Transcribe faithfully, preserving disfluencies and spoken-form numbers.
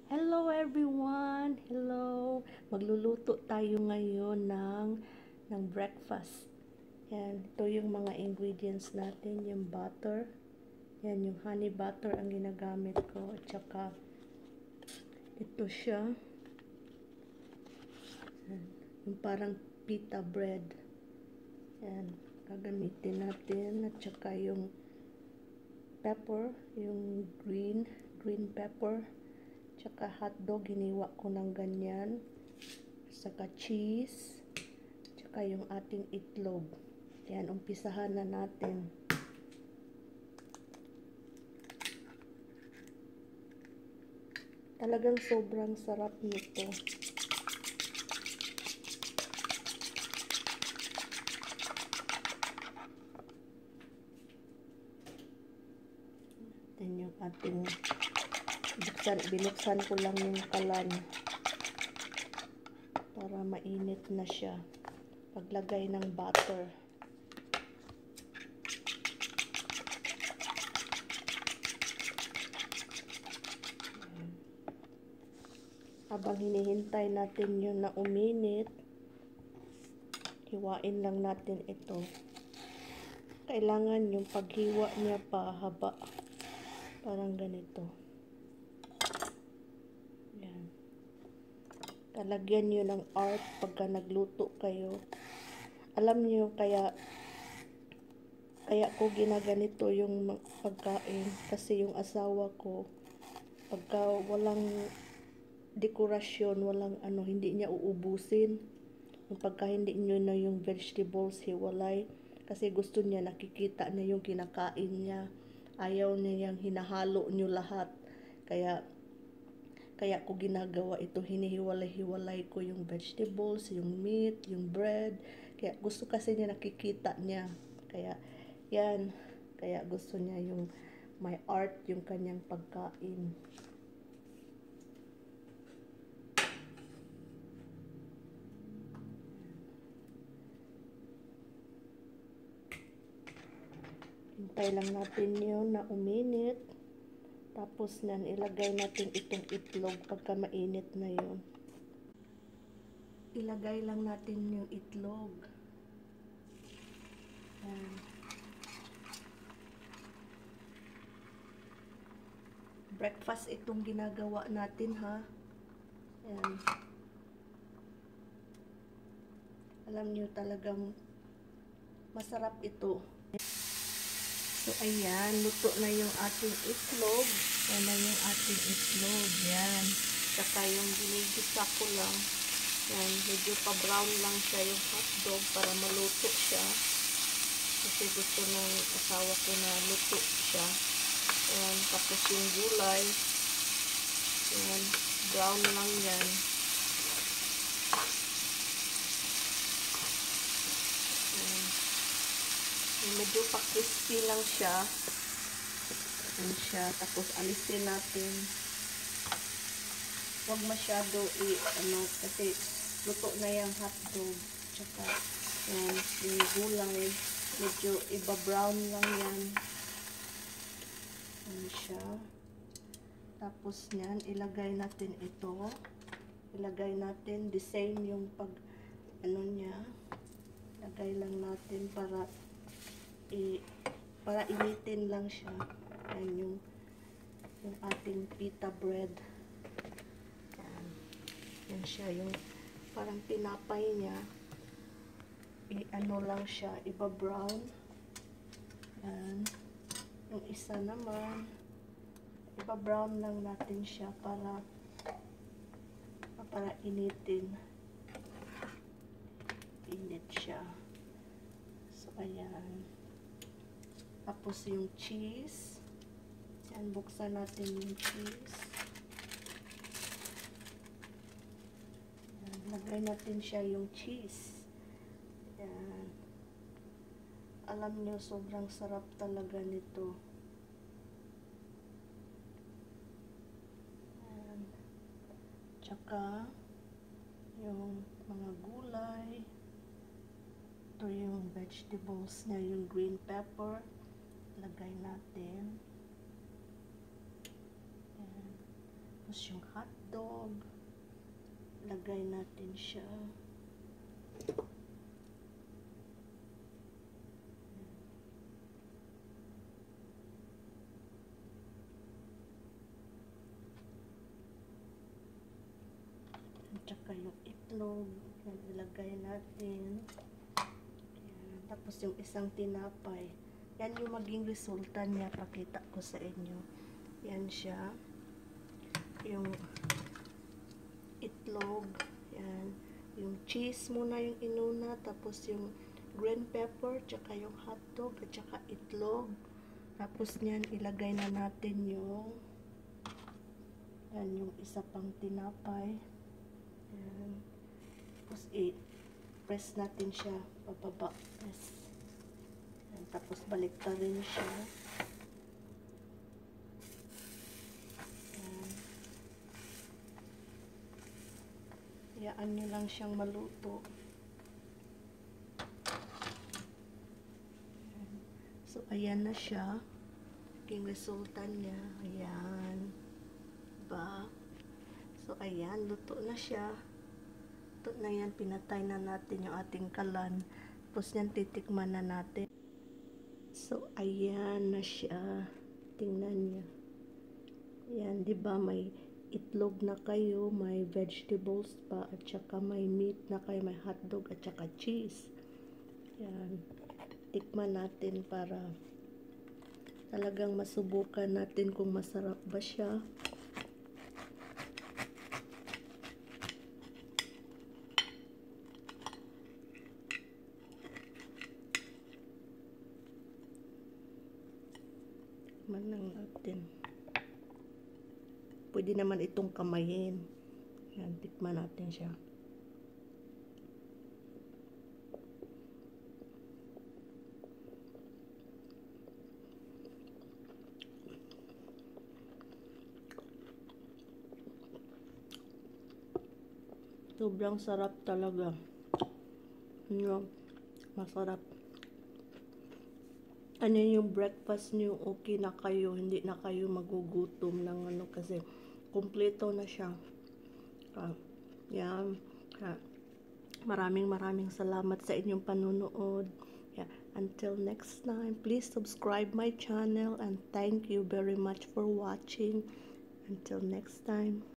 Hello everyone! Hello! Magluluto tayo ngayon ng, ng breakfast. Yan, ito yung mga ingredients natin, yung butter. Yan, yung honey butter ang ginagamit ko. At saka, ito siya. Yan, yung parang pita bread. Yan, gagamitin natin. At saka yung pepper, yung green, green pepper. Tsaka hotdog, hiniwa ko ng ganyan. Saka cheese. Tsaka yung ating itlog. Yan, umpisahan na natin. Talagang sobrang sarap nito. Yan yung ating Buksan, binuksan ko lang yung kalan para mainit na siya. Paglagay ng butter. Habang hinihintay natin yun na uminit, hiwain lang natin ito. Kailangan yung paghiwa niya pa haba. Parang ganito. Talagyan nyo ng art pagka nagluto kayo. Alam nyo, kaya kaya ko ginaganito yung pagkain. Kasi yung asawa ko, pagka walang dekorasyon, walang ano, hindi niya uubusin. Yung pagka hindi nyo na yung vegetables hiwalay. Kasi gusto niya, nakikita na yung kinakain niya. Ayaw niya yung hinahalo nyo lahat. Kaya, Kaya ko ginagawa ito, hinihiwalay-hiwalay ko yung vegetables, yung meat, yung bread. Kaya gusto kasi niya, nakikita niya. Kaya, yan. Kaya gusto niya yung may art yung kanyang pagkain. Hintay lang natin yun na uminit. Tapos nan, ilagay natin itong itlog pagka mainit na yun. Ilagay lang natin yung itlog. Yan. Breakfast itong ginagawa natin, ha. Yan. Alam niyo talagang masarap ito. So, ayan, luto na yung ating itlog. Yan na yung ating itlog. Yan. Saka yung ginigisa ko lang. Yan, medyo pa-brown lang siya yung hotdog para maluto siya. Kasi gusto ng asawa ko na luto siya. Yan, tapos yung gulay. Yan, brown lang yan. Medyo pa-crispy lang siya. Yan siya. Tapos alisin natin. Huwag masyado i ano kasi luto na yung hotdog. Tsaka yan, yung gulay. Medyo iba-brown lang yan. Yan siya. Tapos yan, ilagay natin ito. Ilagay natin the same yung pag ano niya. Ilagay lang natin para I, para initin lang siya. Yan yung, yung ating pita bread. Yan. Yan siya. Yung parang tinapay niya. I-ano lang siya. Iba-brown. Yan. Yung isa naman. Iba-brown lang natin siya para para initin. Init siya. So, ayan. Tapos yung cheese. Yan, buksan natin yung cheese. Yan, lagay natin siya yung cheese. Yan. Alam nyo, sobrang sarap talaga nito. Yan. Tsaka, yung mga gulay. Ito yung vegetables na yung green pepper. Lagay natin. Yan. Tapos yung hotdog, lagay natin siya. At saka yung itlog, yan, ilagay natin. Yan. Tapos yung isang tinapay. Yan yung maging resulta niya, pakita ko sa inyo. Yan siya. Yung itlog, yan. Yung cheese muna yung inuna, tapos yung green pepper, tsaka yung hotdog, at tsaka itlog. Tapos niyan, ilagay na natin yung yan, yung isa pang tinapay. Yan. Tapos i-press natin siya, pababa. Press. Yan. Tapos balik na rin siya. Hayaan nyo lang siyang maluto. So, ayan na siya. Yung resulta niya. Ayan. Diba? So, ayan. Luto na siya. Luto na yan. Pinatay na natin yung ating kalan. Tapos yan, titikman na natin. So, ayan na siya. Tingnan niya. Ayan, diba? May itlog na kayo, may vegetables pa, at saka may meat na kayo, may hotdog, at saka cheese. Yan. Tikman natin para talagang masubukan natin kung masarap ba siya. Tikman lang natin. Pwede naman itong kamayin. Yan, tikman natin siya. Sobrang sarap talaga. Yung masarap. Ano yung breakfast niyo, okay na kayo, hindi na kayo magugutom ng ano kasi kumpleto na siya. Uh, yan. Uh, maraming maraming salamat sa inyong panunood. Yeah. Until next time, please subscribe my channel and thank you very much for watching. Until next time.